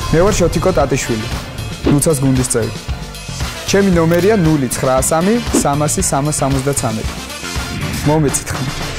მე ვარ შოთიკო ტატიშვილი, ლუცას გუნდის წევრი. ჩემი ნომერია 0933 300 373. მომეცით ხომ?